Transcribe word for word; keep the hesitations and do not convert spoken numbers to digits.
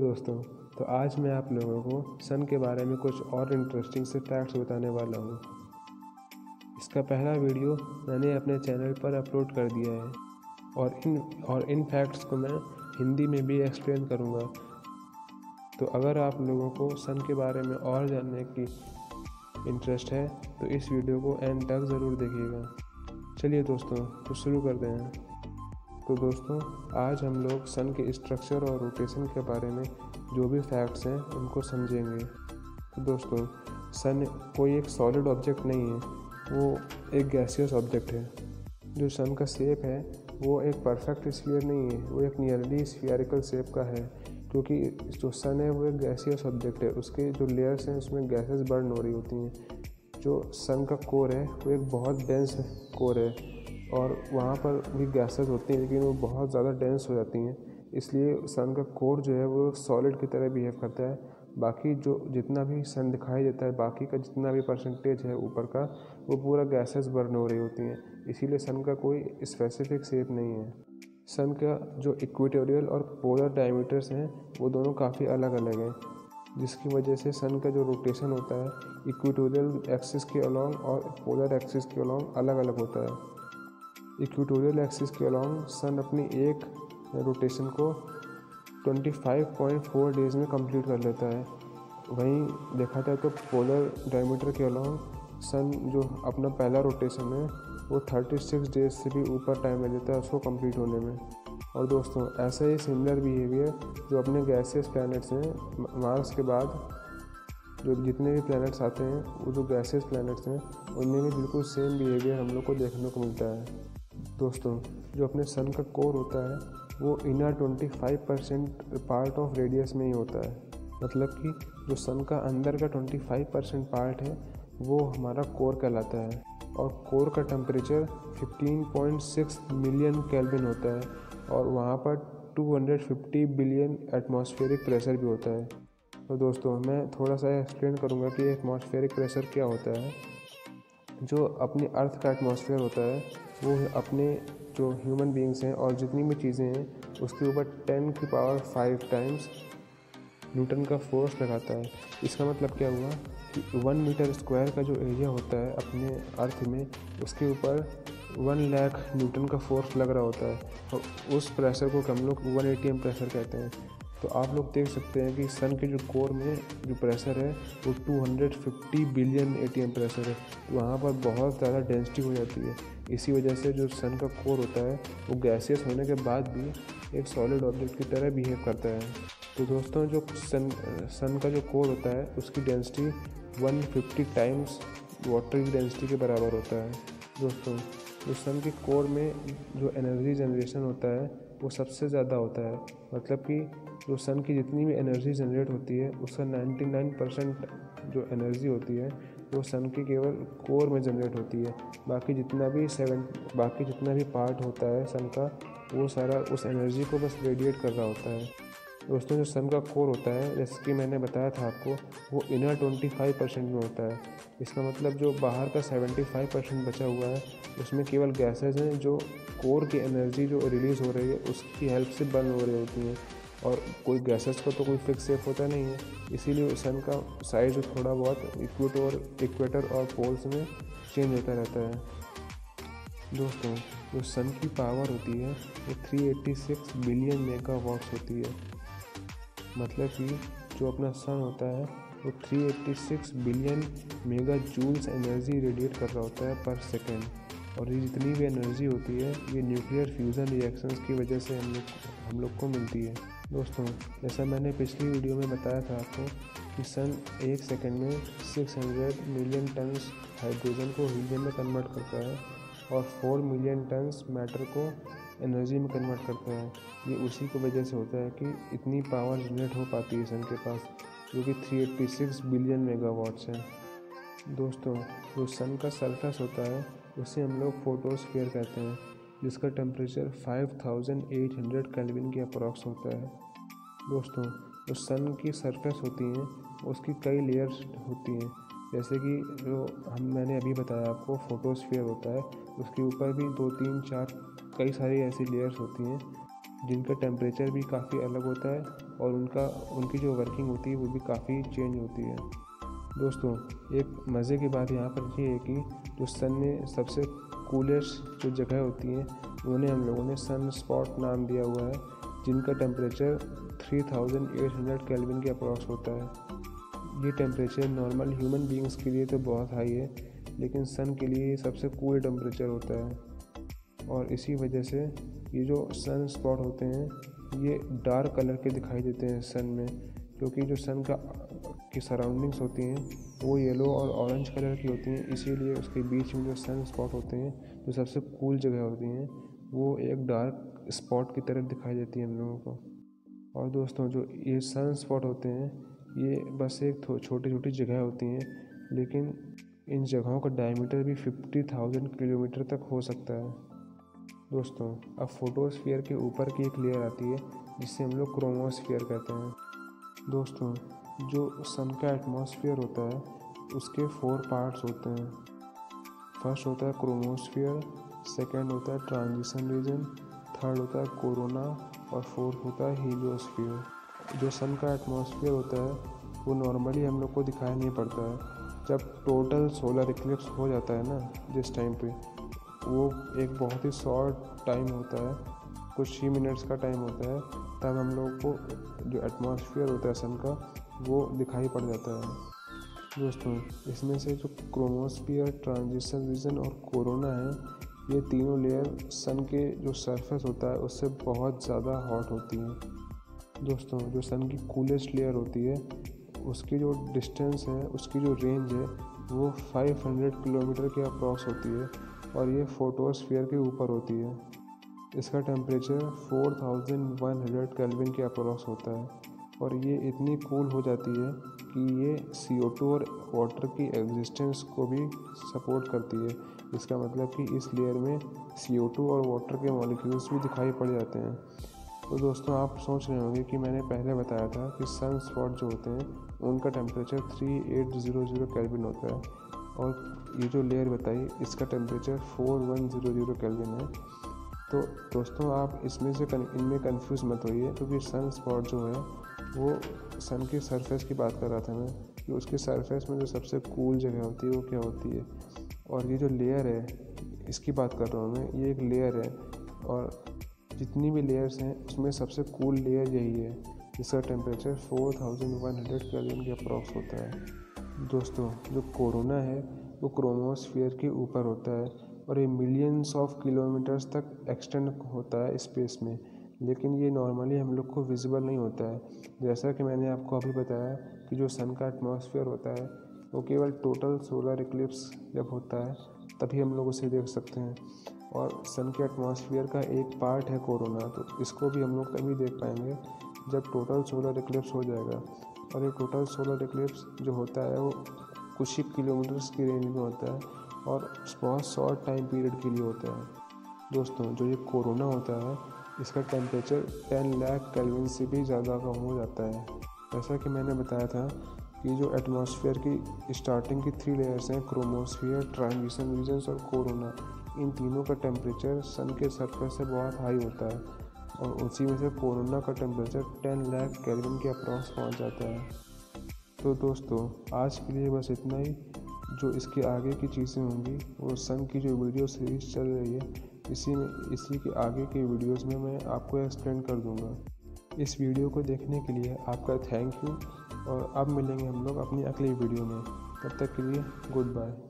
दोस्तों, तो आज मैं आप लोगों को सन के बारे में कुछ और इंटरेस्टिंग से फैक्ट्स बताने वाला हूँ। इसका पहला वीडियो मैंने अपने चैनल पर अपलोड कर दिया है और इन और इन फैक्ट्स को मैं हिंदी में भी एक्सप्लेन करूँगा। तो अगर आप लोगों को सन के बारे में और जानने की इंटरेस्ट है तो इस वीडियो को एंड तक ज़रूर देखिएगा। चलिए दोस्तों, तो शुरू करते हैं। तो दोस्तों, आज हम लोग सन के स्ट्रक्चर और रोटेशन के बारे में जो भी फैक्ट्स हैं उनको समझेंगे। तो दोस्तों, सन कोई एक सॉलिड ऑब्जेक्ट नहीं है, वो एक गैसियस ऑब्जेक्ट है। जो सन का शेप है वो एक परफेक्ट स्फीयर नहीं है, वो एक नियरली स्फीयरिकल शेप का है, क्योंकि जो सन है वो एक गैसियस ऑब्जेक्ट है। उसके जो लेयर्स हैं उसमें गैसेस बर्न हो रही होती हैं। जो सन का कोर है वो एक बहुत डेंस कोर है और वहाँ पर भी गैसेस होती हैं, लेकिन वो बहुत ज़्यादा डेंस हो जाती हैं। इसलिए सन का कोर जो है वो सॉलिड की तरह बिहेव करता है। बाकी जो जितना भी सन दिखाई देता है, बाकी का जितना भी परसेंटेज है ऊपर का, वो पूरा गैसेस बर्न हो रही होती हैं। इसीलिए सन का कोई स्पेसिफिक शेप नहीं है। सन का जो इक्वेटोरियल और पोलर डायमीटर्स हैं वो दोनों काफ़ी अलग अलग हैं, जिसकी वजह से सन का जो रोटेशन होता है इक्वेटोरियल एक्सिस के अलॉन्ग और पोलर एक्सिस के अलॉन्ग अलग अलग होता है। इक्वेटोरियल एक्सिस के अलॉन्ग सन अपनी एक रोटेशन को पच्चीस पॉइंट चार डेज में कंप्लीट कर लेता है। वहीं देखा जाए तो पोलर डायमीटर के अलॉन्ग सन जो अपना पहला रोटेशन है वो छत्तीस डेज से भी ऊपर टाइम लग जाता है उसको कंप्लीट होने में। और दोस्तों, ऐसा ही सिमिलर बिहेवियर जो अपने गैसियस प्लैनेट्स हैं, मार्स के बाद जो जितने भी प्लैनेट्स आते हैं वो जो गैसियस प्लैनेट्स हैं उनमें भी बिल्कुल सेम बिहेवियर हम लोग को देखने को मिलता है। दोस्तों, जो अपने सन का कोर होता है वो इनर पच्चीस परसेंट पार्ट ऑफ रेडियस में ही होता है। मतलब कि जो सन का अंदर का पच्चीस परसेंट पार्ट है वो हमारा कोर कहलाता है। और कोर का टेम्परेचर पंद्रह पॉइंट छह मिलियन केल्विन होता है और वहाँ पर दो सौ पचास बिलियन एटमॉस्फेरिक प्रेशर भी होता है। तो दोस्तों, मैं थोड़ा सा एक्सप्लेन करूँगा कि एटमॉस्फेरिक प्रेशर क्या होता है। जो अपनी अर्थ का एटमॉस्फेयर होता है वो अपने जो ह्यूमन बीइंग्स हैं और जितनी भी चीज़ें हैं उसके ऊपर टेन की पावर फाइव टाइम्स न्यूटन का फोर्स लगाता है। इसका मतलब क्या हुआ कि वन मीटर स्क्वायर का जो एरिया होता है अपने अर्थ में, उसके ऊपर वन लाख न्यूटन का फोर्स लग रहा होता है और उस प्रेशर को हम लोग वन एटी एम प्रेशर कहते हैं। तो आप लोग देख सकते हैं कि सन के जो कोर में जो प्रेशर है वो दो सौ पचास बिलियन एटीएम प्रेशर है। वहाँ पर बहुत ज़्यादा डेंसिटी हो जाती है। इसी वजह से जो सन का कोर होता है वो गैसियस होने के बाद भी एक सॉलिड ऑब्जेक्ट की तरह बिहेव करता है। तो दोस्तों, जो सन सन का जो कोर होता है उसकी डेंसिटी एक सौ पचास टाइम्स वाटर की डेंसिटी के बराबर होता है। दोस्तों, जो सन के कोर में जो एनर्जी जनरेशन होता है वो सबसे ज़्यादा होता है। मतलब कि जो सन की जितनी भी एनर्जी जनरेट होती है उसका निन्यानवे परसेंट जो एनर्जी होती है वो सन के केवल कोर में जनरेट होती है। बाकी जितना भी सेवन बाकी जितना भी पार्ट होता है सन का वो सारा उस एनर्जी को बस रेडिएट कर रहा होता है। दोस्तों, जो सन का कोर होता है, जैसे कि मैंने बताया था आपको, वो इनर पच्चीस परसेंट में होता है। इसका मतलब जो बाहर का पचहत्तर परसेंट बचा हुआ है उसमें केवल गैसेज हैं जो कोर की एनर्जी जो रिलीज़ हो रही है उसकी हेल्प से बर्न हो रही होती हैं। और कोई गैसेस का तो कोई फिक्स शेप होता नहीं है, इसीलिए सन का साइज थोड़ा बहुत इक्वेटर इक्वेटर और पोल्स में चेंज होता रहता है। दोस्तों, जो सन की पावर होती है वो तीन सौ छियासी बिलियन मेगावाट्स होती है। मतलब कि जो अपना सन होता है वो तीन सौ छियासी billion mega joules energy radiate कर रहा होता है पर सेकेंड। और ये जितनी भी एनर्जी होती है ये न्यूक्लियर फ्यूज़न रिएक्शंस की वजह से हम लोग हम लोग को मिलती है। दोस्तों, जैसा मैंने पिछली वीडियो में बताया था आपको कि सन एक सेकंड में छह सौ मिलियन टन्स हाइड्रोजन को हीलियम में कन्वर्ट करता है और चार मिलियन टन्स मैटर को एनर्जी में कन्वर्ट करता है। ये उसी की वजह से होता है कि इतनी पावर जनरेट हो पाती है सन के पास, जो कि तीन सौ छियासी बिलियन मेगावाट्स है। दोस्तों, जो सन का सरफेस होता है उसे हम लोग फोटोस्फीयर कहते हैं, जिसका टेम्परेचर पाँच हज़ार आठ सौ केल्विन के अप्रॉक्स होता है। दोस्तों, जो सन की सरफेस होती हैं उसकी कई लेयर्स होती हैं, जैसे कि जो हम मैंने अभी बताया आपको फोटोस्फीयर होता है, उसके ऊपर भी दो तीन चार कई सारी ऐसी लेयर्स होती हैं जिनका टेम्परेचर भी काफ़ी अलग होता है और उनका उनकी जो वर्किंग होती है वो भी काफ़ी चेंज होती है। दोस्तों, एक मज़े की बात यहाँ पर ये है कि जो सन में सबसे कूलेस्ट जो जगह होती हैं उन्हें हम लोगों ने सन स्पॉट नाम दिया हुआ है, जिनका temperature three thousand eight hundred kelvin के अप्रॉक्स होता है। ये टेम्परेचर नॉर्मल ह्यूमन बीइंग्स के लिए तो बहुत हाई है, लेकिन सन के लिए सबसे कूल टेम्परेचर होता है। और इसी वजह से ये जो सन स्पॉट होते हैं ये डार्क कलर के दिखाई देते हैं सन में, क्योंकि जो सन का की सराउंडिंग्स होती हैं वो येलो और ऑरेंज कलर की होती हैं। इसीलिए उसके बीच में जो सन स्पॉट होते हैं, जो सबसे कूल जगह होती हैं, वो एक डार्क स्पॉट की तरह दिखाई देती है हम लोगों को। और दोस्तों, जो ये सन स्पॉट होते हैं ये बस एक छोटी छोटी जगह होती हैं, लेकिन इन जगहों का डायमीटर भी फिफ्टी थाउजेंड किलोमीटर तक हो सकता है। दोस्तों, अब फोटोस्फीयर के ऊपर की एक लेयर आती है जिससे हम लोग क्रोमोस्फीयर कहते हैं। दोस्तों, जो सन का एटमॉस्फेयर होता है उसके फोर पार्ट्स होते हैं। फर्स्ट होता है क्रोमोस्फीयर, सेकंड होता है ट्रांजिशन रीजन, थर्ड होता है कोरोना और फोर्थ होता है हीलियोस्फीयर। जो सन का एटमॉस्फेयर होता है वो नॉर्मली हम लोग को दिखाई नहीं पड़ता है। जब टोटल सोलर इक्लिप्स हो जाता है ना, जिस टाइम पे, वो एक बहुत ही शॉर्ट टाइम होता है, कुछ ही मिनट्स का टाइम होता है, तब हम लोग को जो एटमॉस्फेयर होता है सन का वो दिखाई पड़ जाता है। दोस्तों, इसमें से जो क्रोमोस्फीयर, ट्रांजिशन रीजन और कोरोना है, ये तीनों लेयर सन के जो सरफेस होता है उससे बहुत ज़्यादा हॉट होती हैं। दोस्तों, जो सन की कूलेस्ट लेयर होती है उसकी जो डिस्टेंस है, उसकी जो रेंज है वो फाइव हंड्रेड किलोमीटर के अप्रॉक्स होती है और ये फोटोस्फीयर के ऊपर होती है। इसका temperature four thousand one hundred kelvin के अप्रॉक्स होता है और ये इतनी कूल हो जाती है कि ये सी ओ टू और वाटर की एग्जिस्टेंस को भी सपोर्ट करती है। इसका मतलब कि इस लेयर में सी ओ टू और वाटर के मॉलिक्यूल्स भी दिखाई पड़ जाते हैं। तो दोस्तों, आप सोच रहे होंगे कि मैंने पहले बताया था कि सन स्पॉट जो होते हैं उनका temperature three eight zero zero kelvin होता है और ये जो लेयर बताई इसका temperature four one zero zero kelvin है। तो दोस्तों, आप इसमें से इनमें कंफ्यूज मत होइए, क्योंकि सन स्पॉट जो है वो सन के सरफेस की बात कर रहा था मैं, कि उसके सरफेस में जो सबसे कूल जगह होती है वो क्या होती है। और ये जो लेयर है इसकी बात कर रहा हूँ मैं, ये एक लेयर है और जितनी भी लेयर्स हैं उसमें सबसे कूल लेयर यही है, जिसका temperature four thousand one hundred kelvin के अप्रॉक्स होता है। दोस्तों, जो कोरोना है वो क्रोमोस्फीयर के ऊपर होता है और ये मिलियंस ऑफ किलोमीटर्स तक एक्सटेंड होता है स्पेस में, लेकिन ये नॉर्मली हम लोग को विजिबल नहीं होता है। जैसा कि मैंने आपको अभी बताया कि जो सन का एटमॉस्फेयर होता है वो केवल टोटल सोलर इक्लिप्स जब होता है तभी हम लोग उसे देख सकते हैं, और सन के एटमॉस्फेयर का एक पार्ट है कोरोना, तो इसको भी हम लोग तभी देख पाएंगे जब टोटल सोलर इक्लिप्स हो जाएगा। और ये टोटल सोलर इक्लिप्स जो होता है वो कुछ ही किलोमीटर्स की रेंज में होता है और बहुत शॉर्ट टाइम पीरियड के लिए होता है। दोस्तों, जो ये कोरोना होता है इसका टेम्परेचर टेन लाख केल्विन से भी ज़्यादा कम हो जाता है। जैसा कि मैंने बताया था कि जो एटमॉस्फेयर की स्टार्टिंग की थ्री लेयर्स हैं, क्रोमोस्फीयर, ट्रांजिशन रीजन्स और कोरोना, इन तीनों का टेम्परेचर सन के सरफेस से बहुत हाई होता है और उसी में से कोरोना का टेम्परेचर टेन लाख केल्विन के अप्रॉक्स पहुंच जाता है। तो दोस्तों, आज के लिए बस इतना ही। जो इसके आगे की चीज़ें होंगी वो सन की जो वीडियो सीरीज चल रही है इसी में इसी के आगे के वीडियोस में मैं आपको एक्सप्लेन कर दूंगा। इस वीडियो को देखने के लिए आपका थैंक यू और अब मिलेंगे हम लोग अपनी अगली वीडियो में। तब तक के लिए गुड बाय।